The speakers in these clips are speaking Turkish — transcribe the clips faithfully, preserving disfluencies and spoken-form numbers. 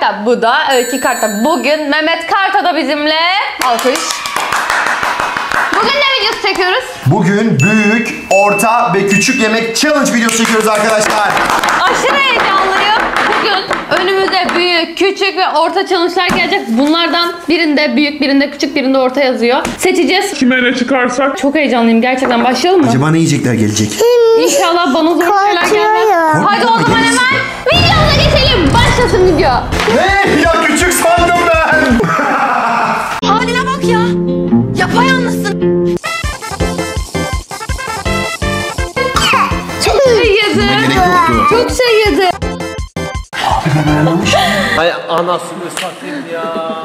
Karta. Bu da Öykü Karta. Bugün Mehmet Karta da bizimle. Alkış. Bugün ne videosu çekiyoruz? Bugün büyük, orta ve küçük yemek challenge videosu çekiyoruz arkadaşlar. Aşırı heyecanlıyım. Bugün önümüzde büyük, küçük ve orta challenge'lar gelecek. Bunlardan birinde büyük, birinde küçük, birinde orta yazıyor. Seçeceğiz. Kime ne çıkarsak. Çok heyecanlıyım. Gerçekten başlayalım mı? Acaba ne yiyecekler gelecek? İnşallah bana zor şeyler gelmez. Hadi o zaman hemen videomuza geçelim. Başlasın video. Ne? Ya küçük sandım ben. Haline bak ya. Yapayalnızsın. Çok şey yedi. Gerek yoktu. Çok şey yedi. Ay anasını satayım ya.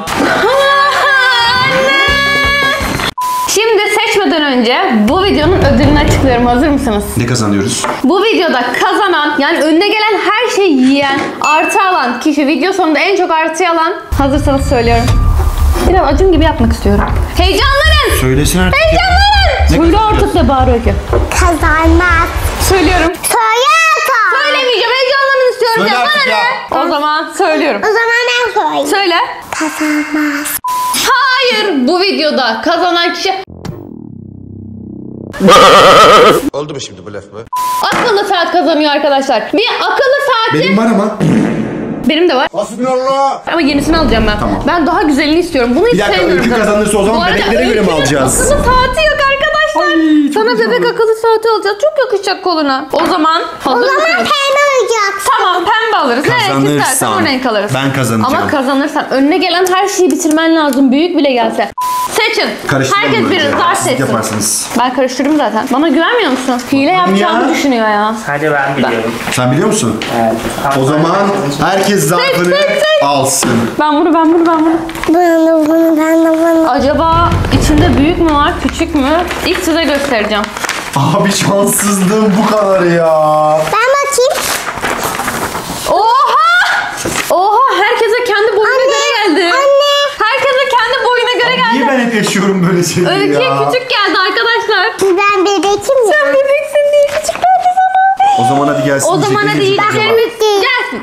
Anne! Şimdi seçmeden önce bu videonun ödülünü açıklıyorum. Hazır mısınız? Ne kazanıyoruz? Bu videoda kazanan, yani önüne gelen her şeyi yiyen, artı alan kişi, video sonunda en çok artı alan, hazırsanız söylüyorum. Biraz acım gibi yapmak istiyorum. Heyecanlanın! Söylesin artık. Heyecanlanın! Söyle artık da bağırıyor ki. Kazanmaz. Söylüyorum. Söyle artık. Söylemeyeceğim, heyecanlanın istiyorum. Söyle Ya, artık bana ya. ne? O zaman söylüyorum. O zaman ben söyleyeyim. Söyle. Kazanmaz. Hayır, bu videoda kazanan kişi Oldu mu şimdi bu laf mı? akıllı saat kazanıyor arkadaşlar. Bir akıllı saati Benim var ama. benim de var. Hasbinallah. Ama yenisini alacağım ben. Tamam. Ben daha güzelini istiyorum. Bunu hiç Bir dakika, sevmiyorum. Öykü zaten. kazanırsa o zaman Bu arada bebeklere göre mi Öykü'nün alacağız? akıllı saati yok arkadaşlar. Ay, çok Sana güzel. bebek akıllı saati alacağız. Çok yakışacak koluna. O zaman O hazır zaman mısınız? pembe olacak. Tamam, pembe alırız. Ne renk istersen o renk alırız. Ben kazanacağım. Ama kazanırsan önüne gelen her şeyi bitirmen lazım. Büyük bile gelse. Seçin. Karıştıralım Herkes önce. bir zar Siz seçsin. yaparsınız. Ben karıştırdım zaten. Bana güvenmiyor musun? Hile yapacağımı ya. düşünüyor ya. Hadi ben biliyorum. Sen biliyor musun? Evet. O zaman herkes zarfını tek, tek. alsın. Ben bunu, ben bunu, ben bunu. Bunu, bunu, ben de bunu. Acaba içinde büyük mü var, küçük mü? İlk size göstereceğim. Abi şanssızlığım bu kadar ya. Ben bakayım. Oha! Oha! Herkese kendi boyuna Anne, göre geldi. anne. Herkese kendi boyuna göre geldi. Niye ben hep yaşıyorum böyle şeyleri Öykü'ye ya? küçük geldi arkadaşlar. Ben bebekim ya. Sen bebeksin diye küçük geldi sana. O zaman hadi gelsin. O zaman hadi yiyeceklerimiz acaba. yiyeceklerimiz gelsin.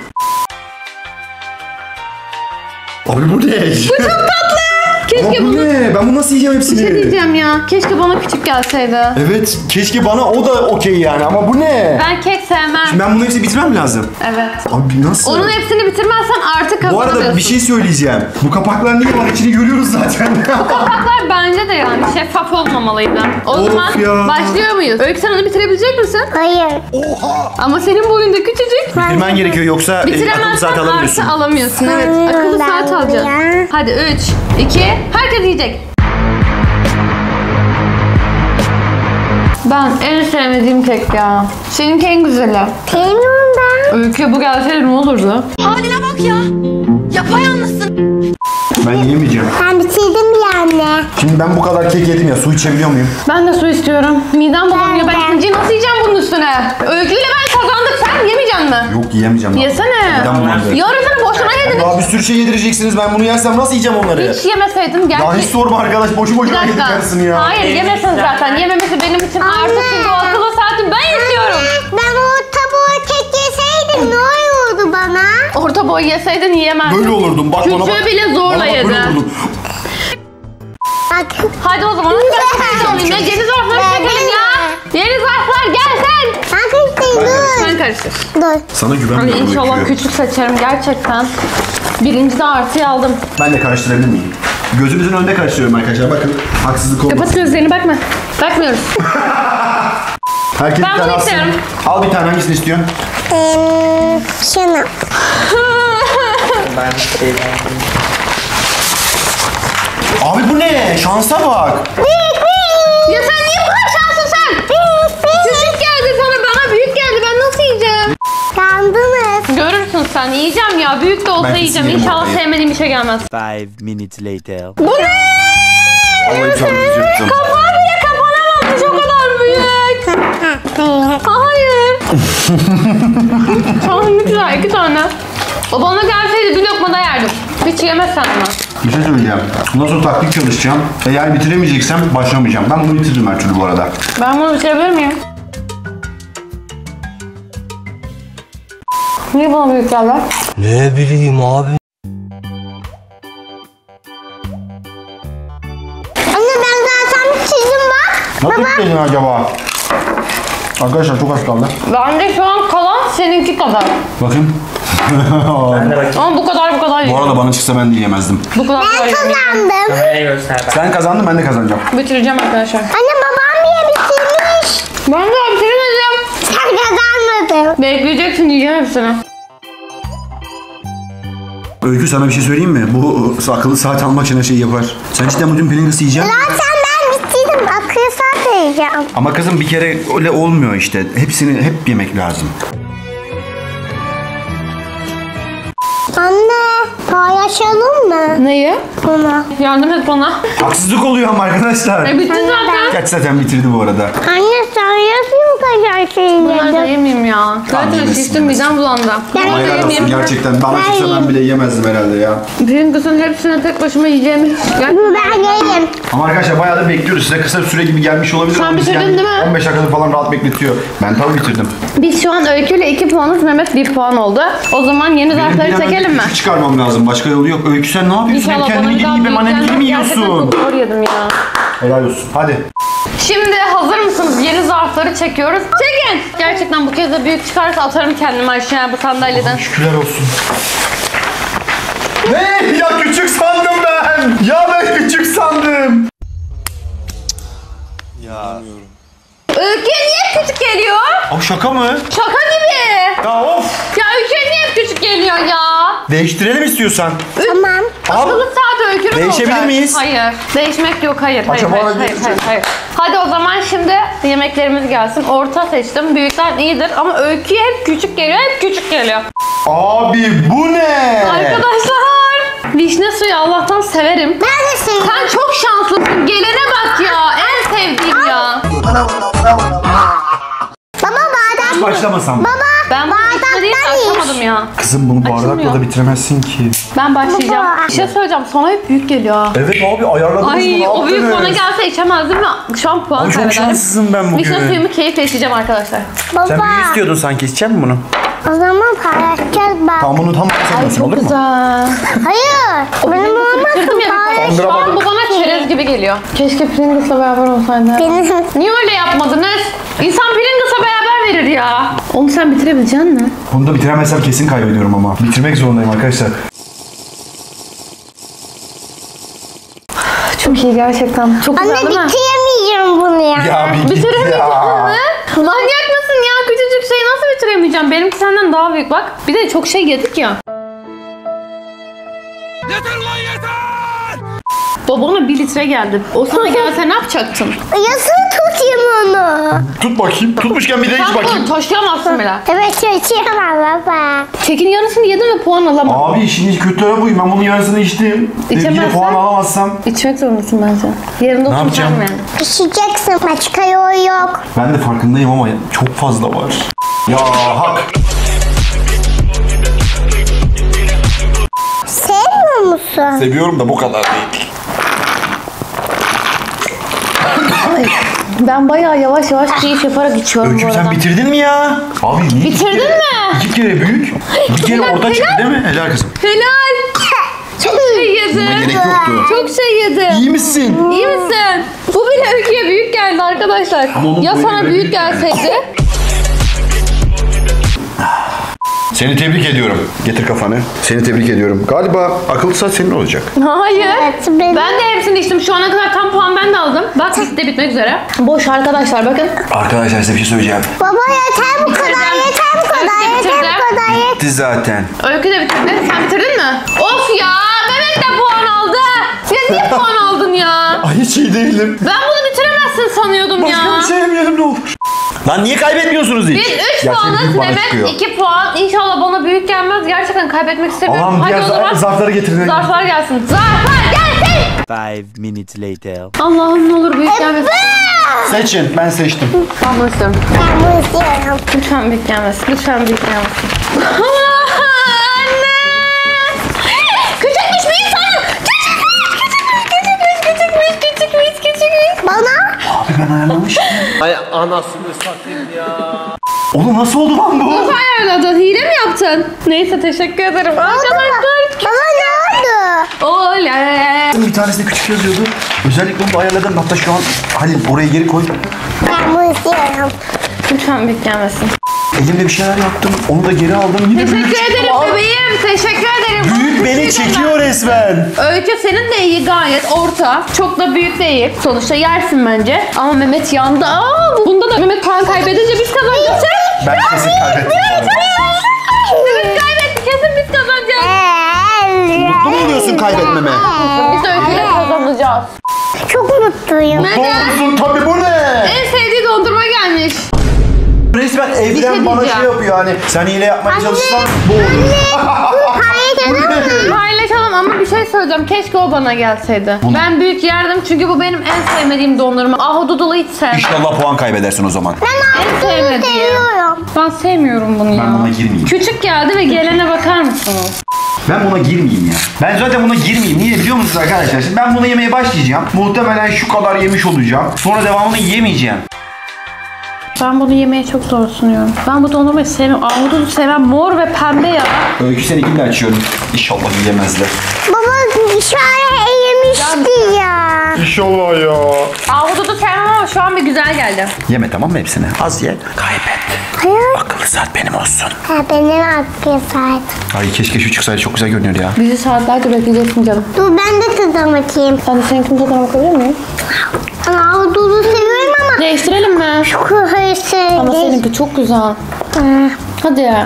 Abi bu ne? Keşke Ama bu bunu... ne? Ben bunu nasıl yiyeceğim hepsini? Bir şey diyeceğim ya. Keşke bana küçük gelseydi. Evet, keşke bana o da okey yani ama bu ne? Ben kek sevmem. Şimdi ben bunu hepsini bitirmem lazım. Evet. Abi nasıl? Onun hepsini bitirmezsen artık Bu kazanamıyorsun. arada bir şey söyleyeceğim. Bu kapaklar niye var? İçini görüyoruz zaten. Kapaklar bence de yani şeffaf olmamalıydı. O Of zaman ya. başlıyor muyuz? Öykü sen onu bitirebilecek misin? Hayır. Oha! Ama senin boyunda küçücük. Bitirmen gerekiyor yoksa e, akıllı Bitiremezsen saat alamıyorsun. artı alamıyorsun. Evet. Sanırım Akıllı ben saat alacaksın. buraya. Hadi üç, iki, herkes yiyecek. Ben en sevmediğim kek ya. Seninki en güzeli. Sevmiyorum ben. Öykü bu gelseydi ne olurdu? Haline bak ya. Yapayalnızsın. Ben yiyemeyeceğim. Ben bitirdim bile anne. Şimdi ben bu kadar kek yedim ya, su içebiliyor muyum? Ben de su istiyorum. Midem bulanıyor. Ben Ben de. ikinciyi nasıl yiyeceğim bunun üstüne? Öyküyle ben kazandık. Sen yemeyeceksin mi? Yok yiyemeyeceğim. lan. Yesene. Midem bulandı. Yarısını boşuna yedin. Daha bir sürü şey yedireceksiniz, ben bunu yersem nasıl yiyeceğim onları? Hiç yemeseydin Ya gerçi. hiç sorma arkadaş, boşu Bir boşuna yedik dakika. yarısını ya. Hayır yemesin zaten. Yememesi benim için artı çünkü o akıllı saati ben istiyorum. Ben o tabuğa kek yeseydim ne olurdu bana? Orta boy yeseydin yiyemezsin. Böyle olurdum, bak bana bak. Küçüğü bile zorla Bana bak, yedi. böyle olurdum. Bak. Hadi o zaman ben alayım ya. Yeni zarfları çekelim ya. Yeni zarflar gel sen. Ben kaçtayım dur. Sen karıştır. Dur. Sana Hani güvenmiyorum. inşallah Öykü. küçük seçerim gerçekten. Birinci de artıyı aldım. Ben de karıştırabilir miyim? Gözünüzün önünde karıştırıyorum arkadaşlar, bakın. Haksızlık olmasın. Kapat gözlerini bakma. Bakmıyoruz. Herkes Ben bir tane bunu alsın. istiyorum. Al bir tane, hangisini istiyorsun? Ee, şunu. Ben şeyden... Abi bu ne? Şansa bak. Ya sen niye bu kadar şanslısın sen? Küçük geldi sana, bana büyük geldi. Ben nasıl yiyeceğim? Kandınız. Görürsün sen. Yiyeceğim ya. Büyük de olsa Ben yiyeceğim. kesin yerim İnşallah ortayı. sevmediğim bir şey gelmez. Five minutes later. Bu ne? Vallahi çok üzüldüm. Kapağı bile kapanamamış. O kadar büyük. Hayır. Sana ne güzel. iki tane. O bana gelseydi bir lokma da yerdim. Hiç yemezsen ama. Bir şey söyleyeceğim. Bundan sonra taktik çalışacağım. Eğer bitiremeyeceksem başlamayacağım. Ben bunu bitiririm her türlü bu arada. Ben bunu bitirebilir miyim? Niye bana büyük geldi? Ne bileyim abi. Nasıl bitirdin acaba? Arkadaşlar çok az kaldı. Bence şu an kalan seninki kadar. Bakın. Ben de bakayım. Ama bu kadar bu kadar Bu değil. arada bana çıksa ben de yiyemezdim. Bu kadar Ben kadar yemeyeceğim. kazandım. Kameraya göster bak. Sen kazandın, ben de kazanacağım. Bitireceğim arkadaşlar. Anne babam bile bitirmiş. Ben de bitiremedim. Sen kazanmadın. Bekleyeceksin, yiyeceğim hepsini. Öykü, sana bir şey söyleyeyim mi? Bu akıllı saat almak için her şeyi yapar. Sen cidden bugün Pringles'ı yiyeceksin. Zaten ben bitirdim. Akıl saat yiyeceğim. Ama kızım bir kere öyle olmuyor işte. Hepsini hep yemek lazım. Anne paylaşalım mı Neyi? bunu? Yardım et bana. Haksızlık oluyor ama arkadaşlar. E bitti zaten. Gerçi zaten bitirdi bu arada. Anne sen yapayım kadar Bunları da şeyleri. yemeyeyim ya. Zaten yemesin, şiştim, yemesin. midem bulandı. Ben Hayal olsun yemeyeyim. gerçekten. Bana Ben çıksa ben yiyeyim. bile yemezdim herhalde ya. Pringles'ın hepsini tek başıma yiyeceğimi gerçekten. Bu ben yiyeyim. Ama arkadaşlar bayağı da bekliyoruz. Size kısa bir süre gibi gelmiş olabilir. Sen ama biz bitirdin yani değil mi? on beş dakikada falan rahat bekletiyor. Ben tabii bitirdim. Biz şu an Öykü ile iki puanız, Mehmet bir puan oldu. O zaman yeni Benim bir zarfları an önce çekelim mi? küçük çıkarmam lazım. Başka yolu yok. Öykü sen ne yapıyorsun? Hem İnşallah bana kendini bir daha gibi büyük annenin gibi mi gelmez. Gerçekten yiyorsun? çok zor yedim ya. Helal olsun. Hadi. Şimdi hazır mısınız? Yeni zarfları çekiyoruz. Çekin. Gerçekten bu kez de büyük çıkarsa atarım kendimi aşağıya bu sandalyeden. Şükürler olsun. Ne? Ya küçük sandım ben. Ya ben küçük sandım. Öykü'ye niye küçük geliyor? Abi şaka mı? Şaka gibi. Ya of. Ya Öykü'ye niye küçük geliyor ya? Değiştirelim istiyorsan. Tamam. Akıllı saat Öykü'nün Değişebilir olacak. miyiz? Hayır. Değişmek yok. Hayır. Hayır. Acaba Hayır, ne hayır, hayır, değişecek? hayır. Hadi o zaman şimdi yemeklerimiz gelsin. Orta seçtim. Büyükten iyidir ama Öykü'ye hep küçük geliyor. Hep küçük geliyor. Abi bu ne? Arkadaşlar. Vişne suyu Allah'tan severim. Ben de seviyorum. Sen çok şanslısın. Gelene bak ya. En sevdiğim ya. Baba bardak. Başlamasam. mı? Ben bu vişne değil Bardaktan iç. açamadım ya. Kızım bunu bardakla Açılmıyor. da bitiremezsin ki. Ben başlayacağım. Baba. Bir şey söyleyeceğim. Sana hep büyük geliyor. Evet abi ayarladınız mı? Ay Ne o büyük yaptınız? bana gelse içemezdim mi? Şu an puan Ay, çok kaybederim. şanslısın ben bugün. Vişne suyumu keyifle içeceğim arkadaşlar. Baba. Sen büyük istiyordun sanki. İçecek misin bunu? O zaman paylaşacağız bak. Tamam bunu tam sanıyorsun olur mu? Güzel. Hayır. Benim Bitirdim olmasın ya. paylaş. Şu an bu bana çerez gibi geliyor. Keşke Pringles'la beraber olsaydı. Benim. Niye öyle yapmadınız? İnsan Pringles'la beraber verir ya. Onu sen bitirebilecek misin? Bunu da bitiremezsem kesin kaybediyorum ama. Bitirmek zorundayım arkadaşlar. Çok iyi gerçekten. Çok güzel Anne değil mi? bitiremeyeceğim bunu ya. Ya bir git Bitiremeyeceksin ya. mi? Manyak mısın ya? Küçücük şeyi nasıl bitiremeyeceğim? Benimki senden daha büyük bak. Bir de çok şey yedik ya. Yeter lan yeter! Babana bir litre geldi. O sana gelse ne yapacaktın? Yasını tutayım onu. Tut bakayım. Tutmuşken bir de iç Sen bakayım. bunu taşıyamazsın bile. Evet çekemem baba. Kekin yarısını yedim ve puan alamam. Abi işin kötü tarafı buyum. Ben bunun yarısını içtim. İçemezsen- Yine puan alamazsam. İçmek zorundasın bence. Yerinde Ne oturacağım yapacağım? yani. Pişeceksin. Başka yol yok. Ben de farkındayım ama çok fazla var. Ya hak. Sevmiyor musun? Seviyorum da bu kadar değil. Ben bayağı yavaş yavaş keyif yaparak içiyorum bu Öyküm arada. sen bitirdin mi ya? Abi niye? Bitirdin mi? İki kere büyük. Bir kere Helal, orta çıktı helal. değil mi? Helal kızım. Helal. Çok şey yedi. Buna gerek yoktu. Çok şey yedi. İyi misin? İyi misin? Bu bile Öykü'ye büyük geldi arkadaşlar. Ama onun Ya boyu sana bile büyük büyük yani. gelseydi? Seni tebrik ediyorum. Getir kafanı. Seni tebrik ediyorum. Galiba akıllı saat senin olacak. Hayır. Evet, benim. Ben de hepsini içtim. Şu ana kadar tam puan ben de aldım. Bak liste bitmek üzere. Boş arkadaşlar bakın. Arkadaşlar size bir şey söyleyeceğim. Baba yeter bu kadar, Bitirdim. yeter bu kadar, Bitirdim. yeter bu kadar, yeter. Bitti zaten. Öykü de bitirdi. Sen bitirdin mi? Of ya! Mehmet de puan aldı. Ya niye puan aldın ya? Ay hiç iyi değilim. Ben bunu bitiremezsin sanıyordum ya. Başka bir şey yemeyelim ne olur. Lan niye kaybetmiyorsunuz hiç? Biz üç Ya puanız, senin bana Mehmet çıkıyor. iki puan. İnşallah bana büyük gelmez. Gerçekten kaybetmek istemiyorum. Allah'ım Hadi diğer o zaman zarfları getirin. zarflar gelsin. Zarflar gelsin! Five minutes later. Allah'ım ne olur büyük gelmesin. Seçin. Ben seçtim. Ben bunu istiyorum. Ben bunu istiyorum. Lütfen büyük gelmesin. Lütfen büyük gelmesin. Anne! Küçükmüş bir insan! Küçükmüş, küçükmüş, küçükmüş, küçükmüş, küçükmüş, küçükmüş. Bana Abi ben ayarlamıştım. Ay anasını satayım ya. Oğlum nasıl oldu lan bu? Nasıl ayarladın? Hile mi yaptın? Neyse teşekkür ederim. Arkadaşlar. baba ne oldu? Oley! Bir tanesinde küçük yazıyordu. Özellikle onu da ayarladım. Hatta şu an Halil oraya geri koy. Ben bunu istiyorum. Lütfen büyük gelmesin. Elimde bir şeyler yaptım. Onu da geri aldım. Yine büyük Teşekkür çıktı. ederim Al. bebeğim. Teşekkür ederim. Büyük beni çekiyor resmen. Öykü senin de iyi gayet orta. Çok da büyük değil. Sonuçta yersin bence. Ama Mehmet yandı. Aa, bunda da Mehmet puan kaybedince biz kazanacağız. Ben kesin kaybettim. Mehmet kaybetti. Kesin biz kazanacağız. Mutlu mu oluyorsun kaybetmeme? Biz Öykü'yle kazanacağız. Çok mutluyum. Mutlu olursun tabii, bu ne? En sevdiği dondurma gelmiş. Resmen evren şey bana diyeceğim. şey yapıyor hani. Sen hile yapmaya çalışsan bu olur. Hayır, Paylaşalım ama bir şey söyleyeceğim. Keşke o bana gelseydi. Ben büyük yerdim çünkü bu benim en sevmediğim dondurma. Ahududulu hiç sevmem. İnşallah puan kaybedersin o zaman. En sevmediğim. seviyorum. Ben sevmiyorum bunu ya. Ben buna girmeyeyim. Küçük geldi ve gelene bakar mısınız? Ben buna girmeyeyim ya. Ben zaten buna girmeyeyim. Niye biliyor musunuz arkadaşlar? Şimdi ben bunu yemeye başlayacağım. Muhtemelen şu kadar yemiş olacağım. Sonra devamını yiyemeyeceğim. Ben bunu yemeye çok zor sunuyorum. Ben bu dondurmayı sevmem. Ahududu sevmem. Mor ve pembe ya. Öykü seninkini de açıyorum. İnşallah yiyemezler. Baba dışarı yemişti ya. İnşallah ya. Ahududu sevmem ama şu an bir güzel geldi. Yeme tamam mı hepsini? Az ye. Kaybet. Hayır. Akıllı saat benim olsun. Ha, benim hakkım saat. Ay keşke şu çıksaydı, çok güzel görünüyor ya. Bizi saatlerce bekleyeceksin canım. Dur ben de tadına bakayım. Ben de seninkini tadına bakabilir miyim? Aa, dudu seviyorum ama. Değiştirelim mi? Çok hırsız. Ama seninki çok güzel. Hadi ya.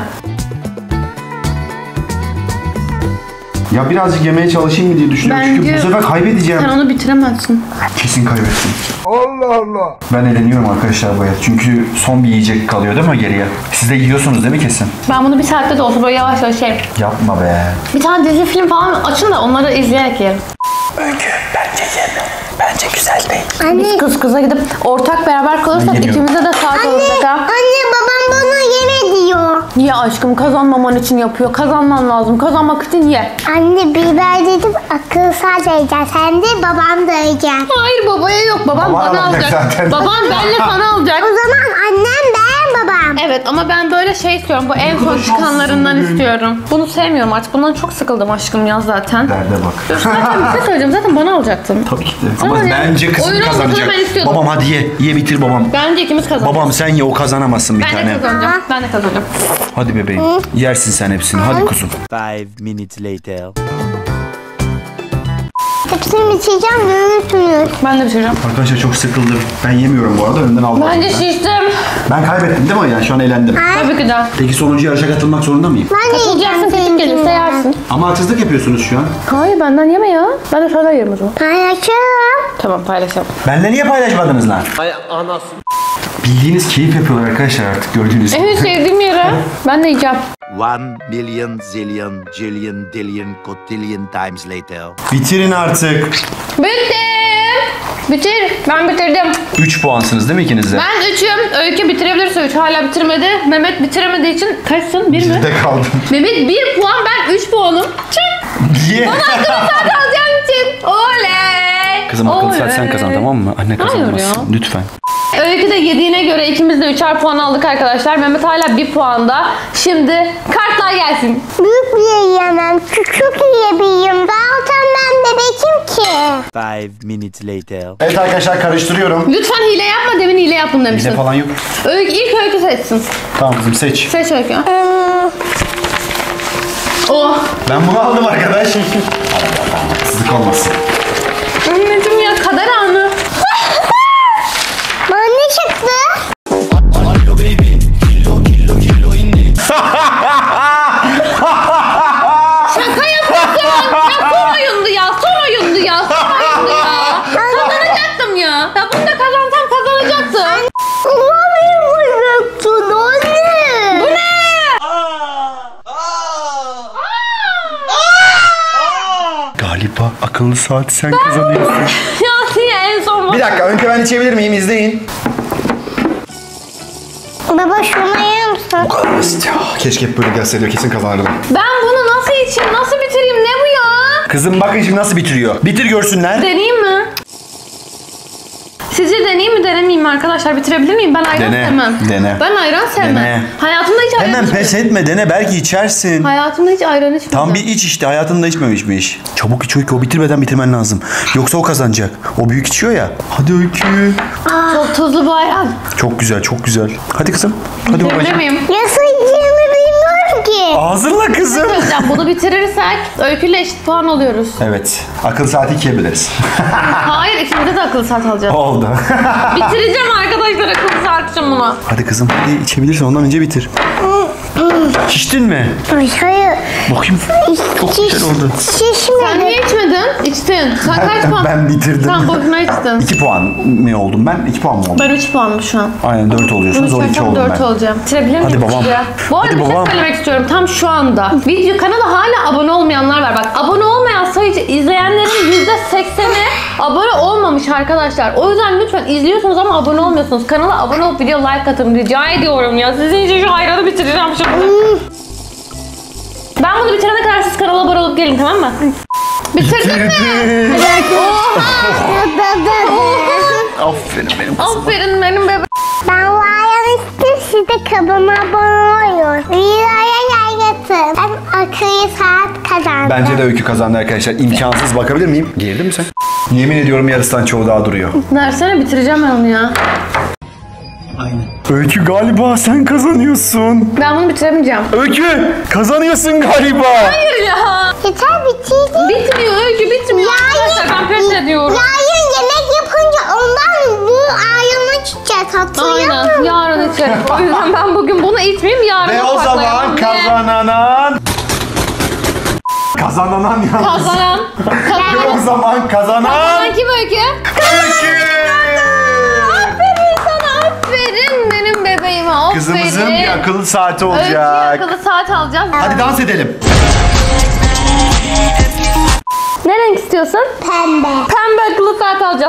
Ya birazcık yemeye çalışayım mı diye düşünüyorum. Çünkü Bence- bu sefer kaybedeceğim. Sen onu bitiremezsin. Kesin kaybettim. Allah Allah. Ben eğleniyorum arkadaşlar bu hayat. Çünkü son bir yiyecek kalıyor değil mi geriye? Siz de yiyorsunuz değil mi kesin? Ben bunu bir saatte de olsa böyle yavaş yavaş yerim. Yapma be. Bir tane dizi film falan açın da onları izleyerek yerim. Öykü bence yeme. Bence güzel değil. Anne, Biz kız kıza gidip ortak beraber kalırsak Ben yemiyorum. ikimize de saat olacak ha. anne babam bunu yeme diyor. Niye aşkım, kazanmaman için yapıyor. Kazanman lazım. Kazanmak için ye. Anne biber dedim akıl saat yiyeceğiz. Hem de babam da yiyecek. Hayır, babaya yok. Babam Baban bana alacak alacak. zaten. Babam benle sana alacak. O zaman annem ben babam. Evet ama ben böyle şey istiyorum. Bu en son kadar çıkanlarından şanslısın bugün. istiyorum. Bunu sevmiyorum artık. Bundan çok sıkıldım aşkım ya zaten. Derde bak. Zaten bir şey söyleyeceğim. Zaten bana alacaktın. Tabii ki de. Tamam Ama ya. bence kızım Oyun olmasını kazanacak. ben istiyordum. Babam hadi ye. Ye bitir babam. Bence ikimiz kazanacağız. Babam sen ye, o kazanamazsın bir Ben tane. de kazanacağım. Ben de kazanacağım. Hadi bebeğim. Yersin sen hepsini. Hadi kuzum. Five minutes later. Hepsini bitireceğim görürsünüz. Ben de bitireceğim. Arkadaşlar çok sıkıldım. Ben yemiyorum bu arada. Önden aldım. Bence Ben. şiştim. Ben kaybettim değil mi? Yani şu an eğlendim. Tabii ki de. Peki sonuncu yarışa katılmak zorunda mıyım? Ben de Katılacaksın, yiyeceğim küçük gelirse seninkini. yersin. Ama haksızlık yapıyorsunuz şu an. Hayır, benden yeme ya. Ben de sana yerim o zaman. Paylaşırım. Tamam, paylaşalım. Benle niye paylaşmadınız lan? Ay anasını. Bildiğiniz keyif yapıyorlar arkadaşlar artık gördüğünüz gibi. En sevdiğim yere ben de yiyeceğim. One million zillion jillion dillion cotillion times later. Bitirin artık. Bitti. Bitir. Ben bitirdim. üç puansınız değil mi ikiniz de? Ben üçüm. Öykü bitirebilirse üç. Hala bitirmedi. Mehmet bitiremediği için kaçsın? Bir mi? Bizde kaldım. Mehmet bir puan, ben üç puanım. Çık. Niye? Saat alacağım için. Oley. Kızım akıllı saat Oley. sen kazan tamam mı? Anne kazanmasın. ya. Lütfen. Öykü de yediğine göre ikimiz de üçer puan aldık arkadaşlar. Mehmet hala bir puanda. Şimdi kartlar gelsin. Büyük bir yiyemem. Küçük yiyebilirim. Zaten ben bebekim ki. Five minutes later. Evet arkadaşlar karıştırıyorum. Lütfen hile yapma. Demin hile yaptım demiştin. Yine falan yok. Öykü, ilk Öykü seçsin. Tamam kızım seç. Seç Öykü. Hmm, Oh. Ben bunu aldım arkadaş. Haksızlık olmasın. Anneciğim ya, kader anı. bana ne çıktı? Şaka yapıyorsun. Ya son oyundu ya. Son oyundu ya. Son oyundu ya. Kazanacaktım ya. Ya bunu da kazansam kazanacaktım. Ulan benim olacaktın anne. Bu ne? Galiba akıllı saat sen kazanıyorsun. Ya niye en son bu? Bir dakika önce ben içebilir miyim? İzleyin. Baba şunu yer misin? Bu kadar basit ya. Keşke hep böyle gelseydi, kesin kazanırdım. Ben bunu nasıl içeyim? Nasıl bitireyim? Ne bu ya? Kızım bakın şimdi nasıl bitiriyor. Bitir görsünler. Deneyeyim mi? Sizce deneyeyim mi denemeyeyim mi arkadaşlar? Bitirebilir miyim? Ben ayran Dene, sevmem. dene. Ben ayran sevmem. Dene. Hayatımda hiç ayran Hemen içmedim. pes etme, dene, belki içersin. Hayatımda hiç ayran içmedim. Tam bir iç işte, hayatında içmemişmiş. Çabuk iç Öykü, o bitirmeden bitirmen lazım. Yoksa o kazanacak. O büyük içiyor ya. Hadi Öykü. Çok tuzlu bu ayran. Çok güzel, çok güzel. Hadi kızım. Hadi Bitirebilir babacığım. miyim? Nasıl yiyeceğimi bilmiyorum ki. Ağzınla kızım. Hocam bunu bitirirsek Öykü'yle eşit puan alıyoruz. Evet. Akıl saati ikiye biliriz. Hayır, ikimize de akıllı saat alacağız. Oldu. Bitireceğim arkadaşlar akıllı saat için bunu. Hadi kızım, hadi içebilirsin, ondan önce bitir. Şiştin mi? Ay, hayır. Bakayım. Çok güzel oldu. Sen Şişmedi. niye içmedin? İçtin. Sen kaç puan? Ben bitirdim. Sen boşuna içtin. iki puan mı oldum ben? iki puan mı oldum? Ben üç puanım şu an. Aynen dört oluyorsunuz. Bunu O iki içersem oldum dört ben. olacağım. Bitirebilir miyim? Hadi babam. Ya? Bu arada Hadi bir şey babam. söylemek istiyorum tam şu anda. Video kanala hala abone olmayanlar var. Bak abone olmayan sayıcı izleyenlerin yüzde sekseni abone olmamış arkadaşlar. O yüzden lütfen izliyorsunuz ama abone olmuyorsunuz. Kanala abone olup video like atın rica ediyorum ya. Sizin için şu ayranı bitireceğim şimdi. Ben bunu bitirene kadar siz kanala abone olup gelin, tamam mı? Bitirdin mi? Aferin benim kızım. Aferin benim bebeğim. Ben vayan istedim, siz de kanalıma abone olun. Videoya yaylatın. Ben akıllı saat kazandım. Bence de Öykü kazandı arkadaşlar. İmkansız, bakabilir miyim? Girdin mi sen? Yemin ediyorum yarısından çoğu daha duruyor. Versene, bitireceğim ben onu ya. Öykü galiba sen kazanıyorsun. Ben bunu bitiremeyeceğim. Öykü kazanıyorsun galiba. Hayır ya. Yeter bitirdi. Bitmiyor Öykü, bitmiyor. Arkadaşlar ben pes ediyorum. Yarın yemek yapınca ondan bu ayranı içeceğiz. Hatırlıyor Aynen. musun? Yarın içerim. O yüzden ben bugün bunu içmeyeyim, yarın Ve o zaman kazanan... Kazanan ya. Kazanan. Ve o zaman kazanan... Kazanan kim Öykü? Öykü. Aferin sana, aferin benim bebeğime, aferin. Kızımızın bir akıllı saati Öykü'ye olacak. akıllı saat alacağız. Hadi dans edelim. Ne renk istiyorsun? Pembe. Pembe akıllı saat alacağız.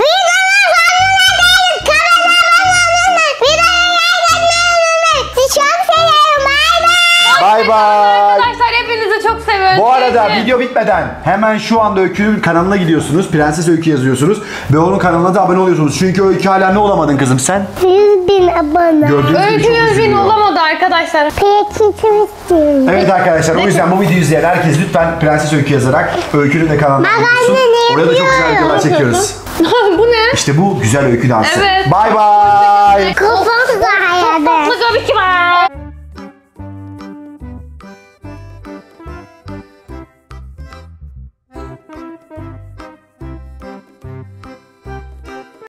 Bay bay. Arkadaşlar hepinizi çok seviyorum. Bu arada Sevgili. video bitmeden hemen şu anda Öykü'nün kanalına gidiyorsunuz. Prenses Öykü yazıyorsunuz. Ve onun kanalına da abone oluyorsunuz. Çünkü Öykü hala ne olamadın kızım sen? yüz bin abone. Gördüğünüz gibi Öykü çok yüz bin üzülüyor. olamadı arkadaşlar. Peki istiyorum. Evet arkadaşlar, o yüzden bu videoyu izleyen herkes lütfen Prenses Öykü yazarak Öykü'nün de kanalına Ben abone olsun. de ne Orada da çok güzel yapıyorum? videolar çekiyoruz. Bu ne? İşte bu güzel öykü dansı. Evet. Bay bay. Kafam